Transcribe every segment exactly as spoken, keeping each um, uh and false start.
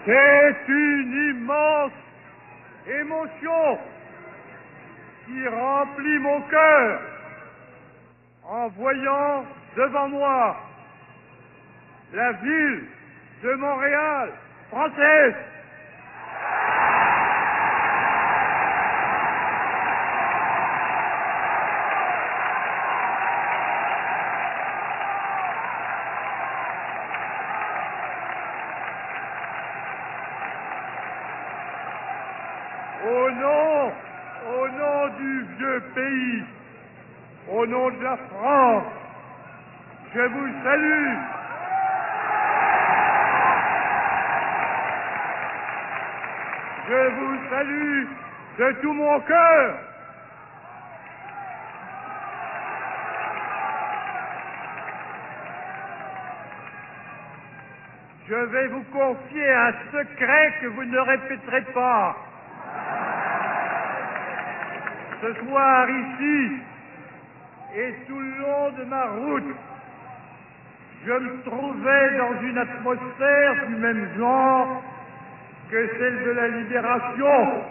C'est une immense émotion qui remplit mon cœur en voyant devant moi la ville de Montréal française. Au nom, au nom du vieux pays, au nom de la France, je vous salue. Je vous salue de tout mon cœur. Je vais vous confier un secret que vous ne répéterez pas. Ce soir ici et tout le long de ma route, je me trouvais dans une atmosphère du même genre que celle de la libération.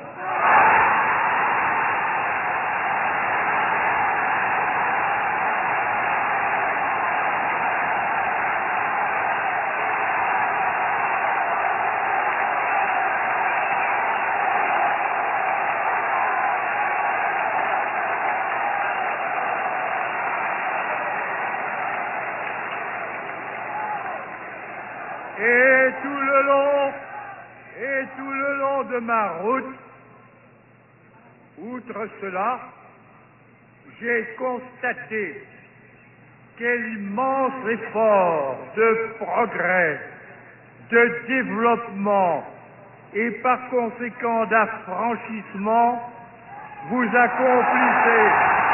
Et tout le long, et tout le long de ma route, outre cela, j'ai constaté quel immense effort de progrès, de développement et par conséquent d'affranchissement vous accomplissez.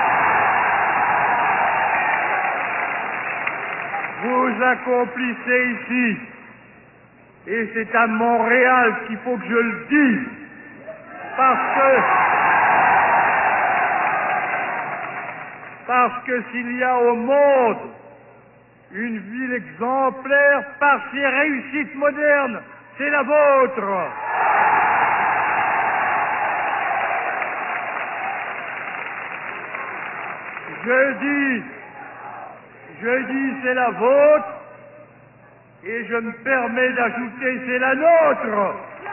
Vous accomplissez ici. Et c'est à Montréal qu'il faut que je le dise, parce que, parce que s'il y a au monde une ville exemplaire par ses réussites modernes, c'est la vôtre. Je dis, je dis c'est la vôtre, et je me permets d'ajouter, c'est la nôtre.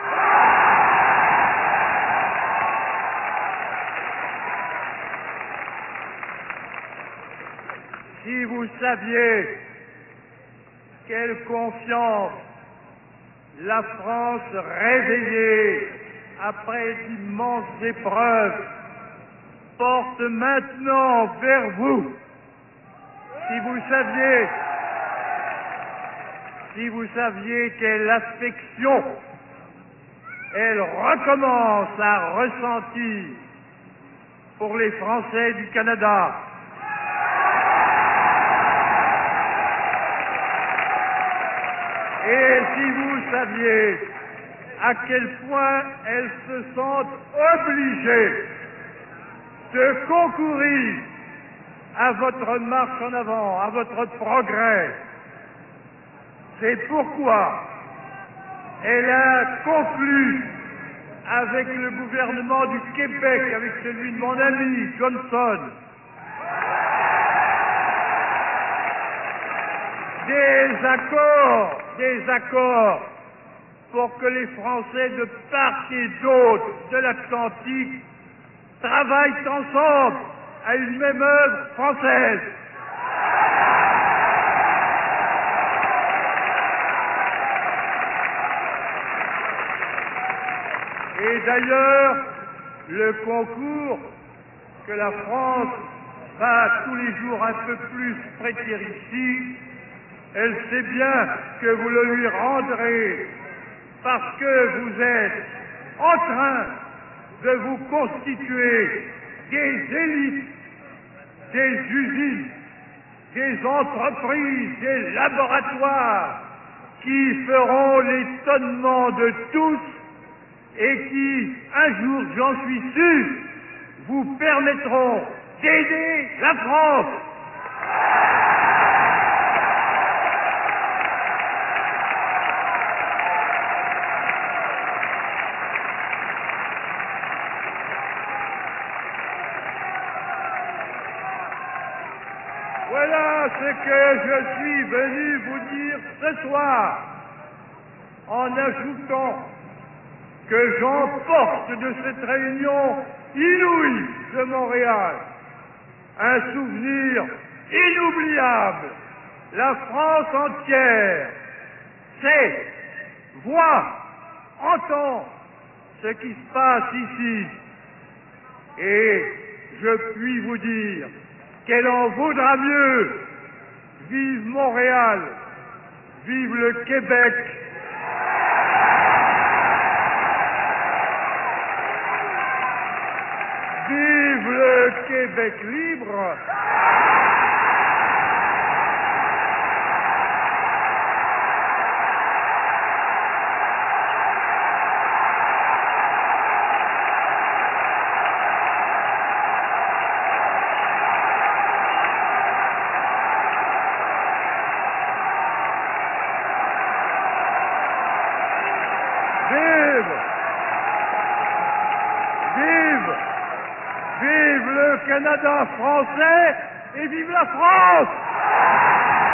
Si vous saviez quelle confiance la France réveillée après d'immenses épreuves porte maintenant vers vous, si vous saviez Si vous saviez quelle affection elle recommence à ressentir pour les Français du Canada. Et si vous saviez à quel point elles se sentent obligées de concourir à votre marche en avant, à votre progrès. C'est pourquoi elle a conclu avec le gouvernement du Québec, avec celui de mon ami Johnson, des accords, des accords pour que les Français de part et d'autre de l'Atlantique travaillent ensemble à une même œuvre française. Et d'ailleurs, le concours que la France va tous les jours un peu plus prêter ici, elle sait bien que vous le lui rendrez parce que vous êtes en train de vous constituer des élites, des usines, des entreprises, des laboratoires qui feront l'étonnement de tous et qui, un jour, j'en suis sûr, vous permettront d'aider la France. ce que je suis venu vous dire ce soir, en ajoutant que j'emporte de cette réunion inouïe de Montréal un souvenir inoubliable. La France entière sait, voit, entend ce qui se passe ici. Et je puis vous dire qu'elle en vaudra mieux. Vive Montréal, vive le Québec. Vive le Québec libre. Vive! Vive! Vive le Canada français et vive la France!